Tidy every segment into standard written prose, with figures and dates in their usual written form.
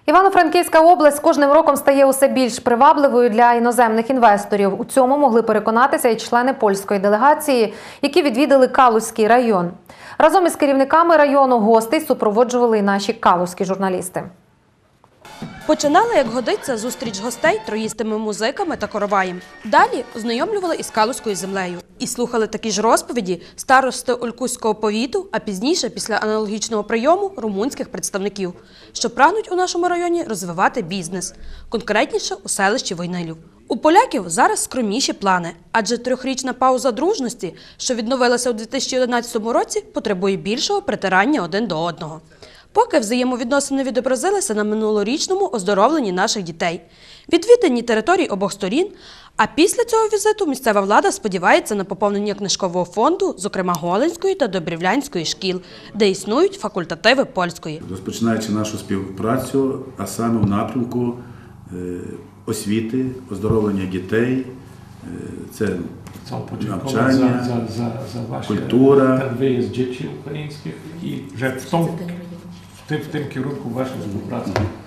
Івано-Франківська область з кожним роком стає усе більш привабливою для іноземних інвесторів. У цьому могли переконатися і члени польської делегації, які відвідали Калузький район. Разом із керівниками району гостей супроводжували і наші калузькі журналісти. Починали, як годиться, зустріч гостей троїстими музиками та короваєм. Далі ознайомлювали із Калузькою землею. І слухали такі ж розповіді старости Олькутського повіту, а пізніше, після аналогічного прийому, румунських представників, що прагнуть у нашому районі розвивати бізнес, конкретніше у селищі Войнилів. У поляків зараз скромніші плани, адже трьохрічна пауза дружності, що відновилася у 2011 році, потребує більшого притирання один до одного. Поки взаємовідносини відобразилися на минулорічному оздоровленні наших дітей, відвідані територій обох сторін, а після цього візиту місцева влада сподівається на поповнення книжкового фонду, зокрема Голинської та Добрівлянської шкіл, де існують факультативи польської. Розпочинаючи нашу співпрацю, а саме в напрямку освіти, оздоровлення дітей, це навчання, культура. Wyjazd dzieci ukraińskich i że w tym kierunku wasza współpraca.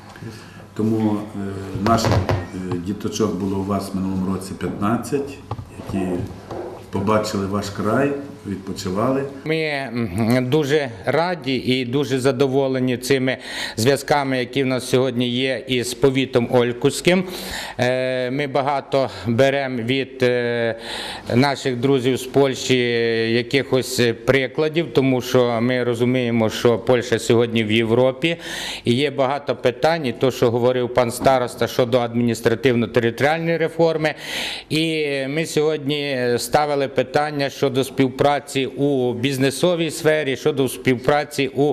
Тому наших діточок було у вас в минулому році 15, які побачили ваш край, відпочивали. Ми дуже раді і дуже задоволені цими зв'язками, які в нас сьогодні є із повітом Олькутським. Ми багато беремо від наших друзів з Польщі якихось прикладів, тому що ми розуміємо, що Польща сьогодні в Європі. І є багато питань, і то, що говорив пан староста щодо адміністративно-територіальної реформи. І ми сьогодні ставили питання щодо співпраці у бізнесовій сфері, щодо співпраці у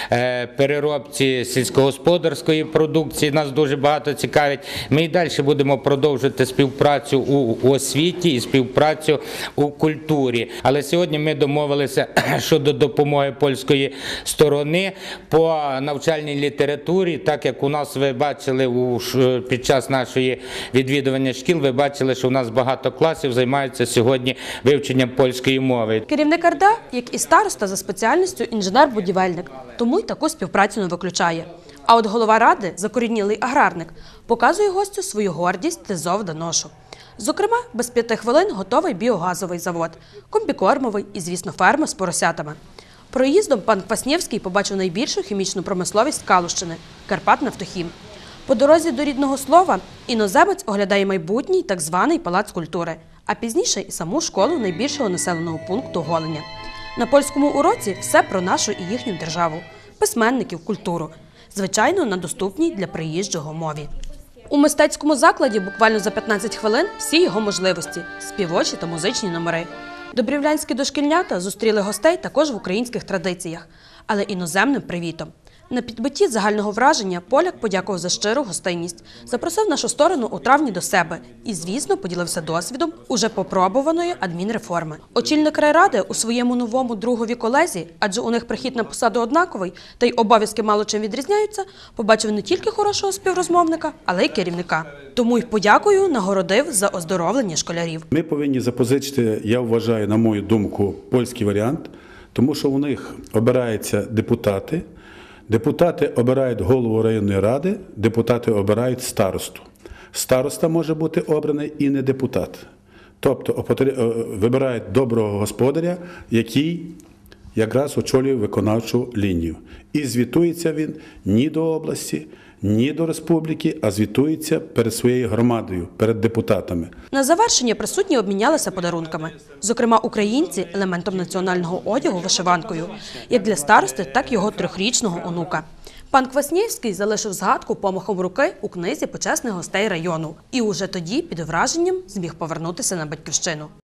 переробці сільськогосподарської продукції. Нас дуже багато цікавить. Ми і далі будемо продовжувати співпрацю у освіті і співпрацю у культурі. Але сьогодні ми домовилися щодо допомоги польської сторони по навчальній літературі. Так як у нас, ви бачили, під час нашої відвідування шкіл, ви бачили, що у нас багато класів займаються сьогодні вивченням польської мови. Керівник РДА, як і староста за спеціальністю інженер-будівельник, тому й таку співпрацю не виключає. А от голова ради, закорінілий аграрник, показує гостю свою гордість та зов до ношу. Зокрема, без 5 хвилин готовий біогазовий завод, комбікормовий і, звісно, ферма з поросятами. Проїздом пан Кваснєвський побачив найбільшу хімічну промисловість Калущини – «Карпатнафтохім». По дорозі до рідного слова іноземець оглядає майбутній так званий палац культури, а пізніше і саму школу найбільшого населеного пункту Голиня. На польському уроці все про нашу і їхню державу, письменників, культуру, звичайно, на доступній для приїжджого мові. У мистецькому закладі буквально за 15 хвилин всі його можливості – співочі та музичні номери. Добрівлянські дошкільнята зустріли гостей також в українських традиціях, але іноземним привітом. На підбитті загального враження поляк подякував за щиру гостинність, запросив нашу сторону у травні до себе і, звісно, поділився досвідом уже попробуваної адмінреформи. Очільник райради у своєму новому другові колезі, адже у них прихід на посаду однаковий, та й обов'язки мало чим відрізняються, побачив не тільки хорошого співрозмовника, але й керівника. Тому й подякою нагородив за оздоровлення школярів. Ми повинні запозичити, я вважаю, на мою думку, польський варіант, тому що у них обираються депутати. Депутати обирають голову районної ради, депутати обирають старосту. Староста може бути обраний і не депутат. Тобто вибирають доброго господаря, який якраз очолює виконавчу лінію. І звітується він ні до області, ні до республіки, а звітується перед своєю громадою, перед депутатами. На завершення присутні обмінялися подарунками. Зокрема, українці – елементом національного одягу вишиванкою, як для старости, так і його 3-річного онука. Пан Кваснєвський залишив згадку помахом руки у книзі почесних гостей району. І уже тоді, під враженням, зміг повернутися на батьківщину.